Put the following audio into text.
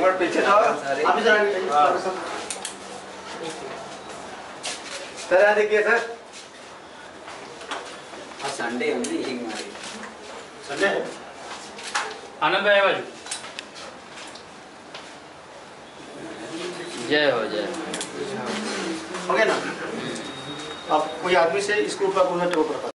Minute पीछे जाओ। अभी जरा सर यहाँ देखिए सर। संडे ఉంది ఈ మరి संडे आनंद आया बाजू। जय हो जय हो गया ना। अब कोई आदमी से इसके ऊपर कोई टोक रखा